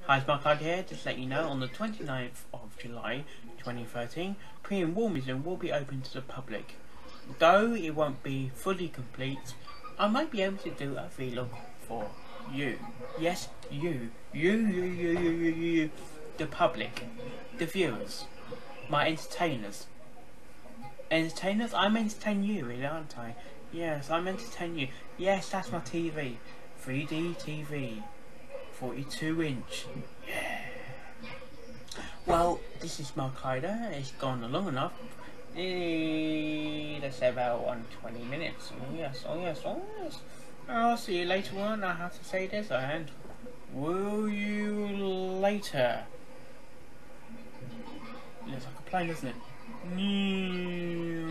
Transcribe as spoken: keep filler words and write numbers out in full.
Hi, it's Mark here. Just to let you know, on the twenty-ninth of July twenty thirteen, Premium War Museum will be open to the public. Though it won't be fully complete, I might be able to do a vlog for you. Yes, you. You, you, you, you, you, you, you. The public. The viewers. My entertainers. Entertainers? I'm entertaining you, really, aren't I? Yes, I'm entertaining you. Yes, that's my T V. three D T V. forty-two inch. Yeah. Well, this is Mark Hyder. It's gone long enough. Eh, let's say about one twenty minutes. Oh yes, oh yes, oh yes. I'll see you later on. I have to say this, and will you later? Looks like a plane, doesn't it?